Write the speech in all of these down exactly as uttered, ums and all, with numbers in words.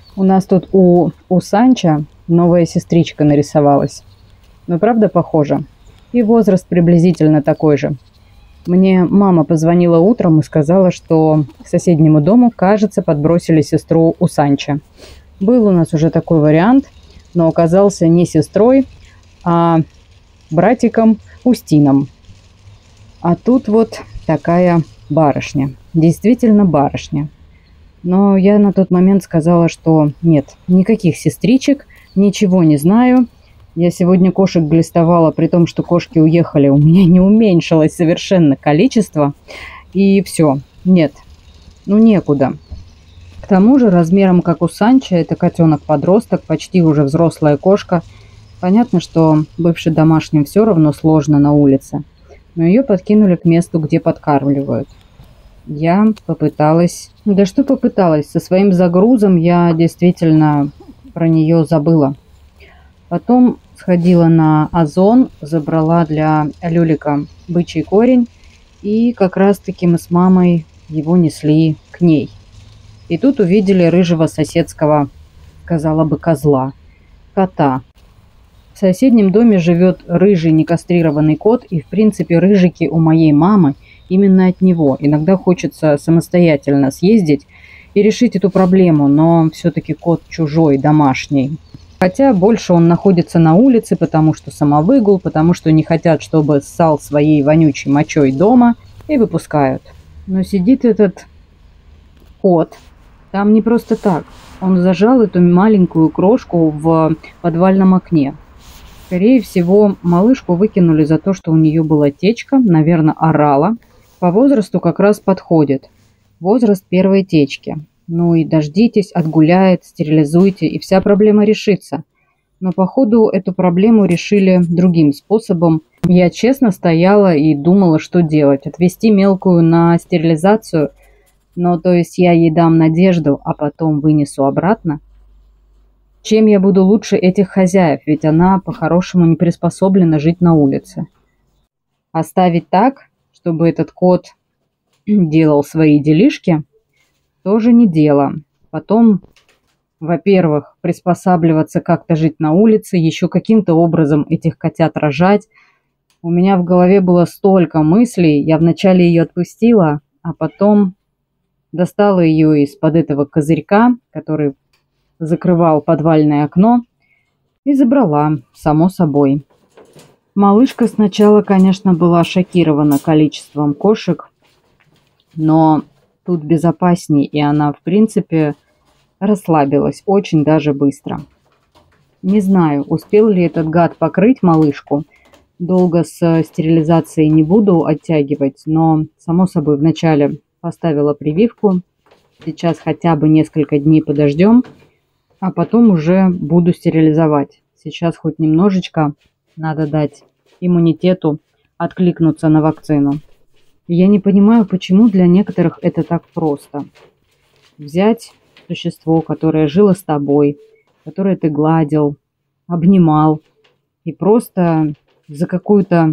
У нас тут у, у Санча новая сестричка нарисовалась. Но правда похожа. И возраст приблизительно такой же. Мне мама позвонила утром и сказала, что к соседнему дому, кажется, подбросили сестру у Санча. Был у нас уже такой вариант, но оказался не сестрой, а братиком Устином. А тут вот такая барышня. Действительно барышня. Но я на тот момент сказала, что нет, никаких сестричек, ничего не знаю. Я сегодня кошек глистовала, при том, что кошки уехали. У меня не уменьшилось совершенно количество. И все, нет, ну некуда. К тому же размером, как у Санча, это котенок-подросток, почти уже взрослая кошка. Понятно, что бывшей домашним все равно сложно на улице. Но ее подкинули к месту, где подкармливают. Я попыталась... Да что попыталась? Со своим загрузом я действительно про нее забыла. Потом сходила на Озон, забрала для Люлика бычий корень. И как раз-таки мы с мамой его несли к ней. И тут увидели рыжего соседского, сказала бы, козла, кота. В соседнем доме живет рыжий некастрированный кот. И в принципе рыжики у моей мамы именно от него. Иногда хочется самостоятельно съездить и решить эту проблему, но все-таки кот чужой, домашний. Хотя больше он находится на улице, потому что самовыгул, потому что не хотят, чтобы ссал своей вонючей мочой дома, и выпускают. Но сидит этот кот там не просто так. Он зажал эту маленькую крошку в подвальном окне. Скорее всего, малышку выкинули за то, что у нее была течка, наверное, орала. По возрасту как раз подходит. Возраст первой течки. Ну и дождитесь, отгуляет, стерилизуйте, и вся проблема решится. Но походу эту проблему решили другим способом. Я честно стояла и думала, что делать. Отвезти мелкую на стерилизацию, но то есть я ей дам надежду, а потом вынесу обратно. Чем я буду лучше этих хозяев, ведь она по-хорошему не приспособлена жить на улице. Оставить так, чтобы этот кот делал свои делишки, тоже не дело. Потом, во-первых, приспосабливаться как-то жить на улице, еще каким-то образом этих котят рожать. У меня в голове было столько мыслей. Я вначале ее отпустила, а потом достала ее из-под этого козырька, который закрывал подвальное окно, и забрала, само собой. Малышка сначала, конечно, была шокирована количеством кошек, но тут безопасней, и она, в принципе, расслабилась очень даже быстро. Не знаю, успел ли этот гад покрыть малышку. Долго с стерилизацией не буду оттягивать, но, само собой, вначале поставила прививку. Сейчас хотя бы несколько дней подождем, а потом уже буду стерилизовать. Сейчас хоть немножечко надо дать иммунитету откликнуться на вакцину. Я не понимаю, почему для некоторых это так просто. Взять существо, которое жило с тобой, которое ты гладил, обнимал, и просто за какую-то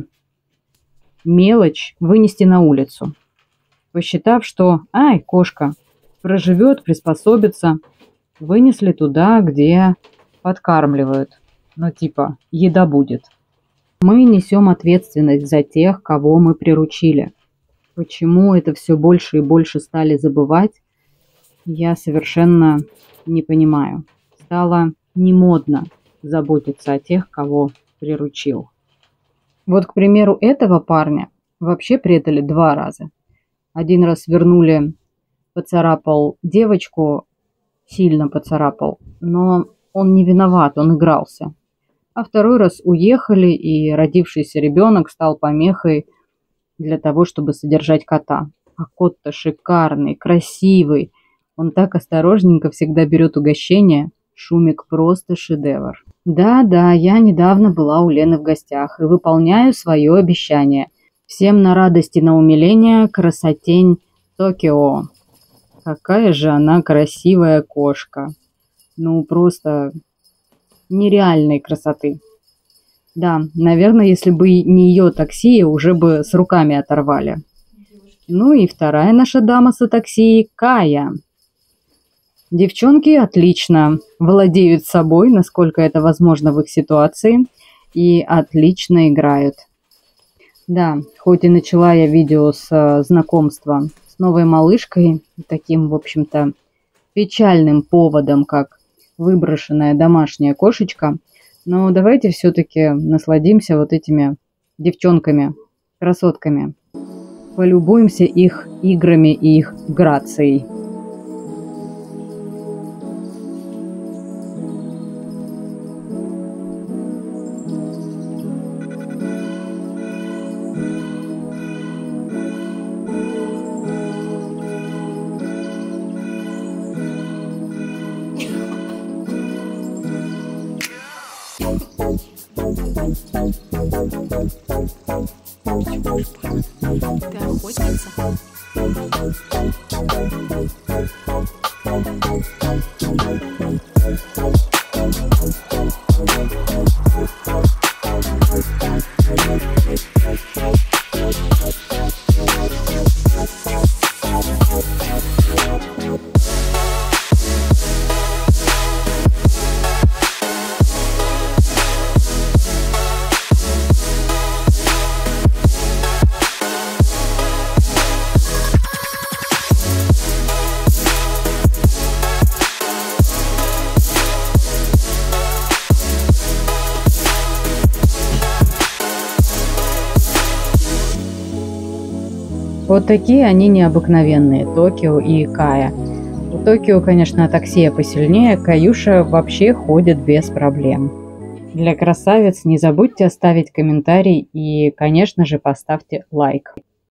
мелочь вынести на улицу, посчитав, что «ай, кошка проживет, приспособится», вынесли туда, где подкармливают. Ну типа еда будет. Мы несем ответственность за тех, кого мы приручили. Почему это все больше и больше стали забывать, я совершенно не понимаю. Стало немодно заботиться о тех, кого приручил. Вот, к примеру, этого парня вообще предали два раза. Один раз вернули, поцарапал девочку, сильно поцарапал, но он не виноват, он игрался. А второй раз уехали, и родившийся ребенок стал помехой для того, чтобы содержать кота. А кот-то шикарный, красивый. Он так осторожненько всегда берет угощение. Шумик просто шедевр. Да-да, я недавно была у Лены в гостях и выполняю свое обещание. Всем на радость и на умиление красотень Токио. Какая же она красивая кошка. Ну, просто нереальной красоты. Да, наверное, если бы не ее такси, уже бы с руками оторвали. Ну и вторая наша дама со такси – Кая. Девчонки отлично владеют собой, насколько это возможно в их ситуации, и отлично играют. Да, хоть и начала я видео с э, знакомства с новой малышкой, таким, в общем-то, печальным поводом, как выброшенная домашняя кошечка, но давайте все-таки насладимся вот этими девчонками, красотками. Полюбуемся их играми и их грацией. Ты охотница? Вот такие они необыкновенные, Токио и Кая. У Токио, конечно, атаксия посильнее, Каюша вообще ходит без проблем. Для красавиц не забудьте оставить комментарий и, конечно же, поставьте лайк.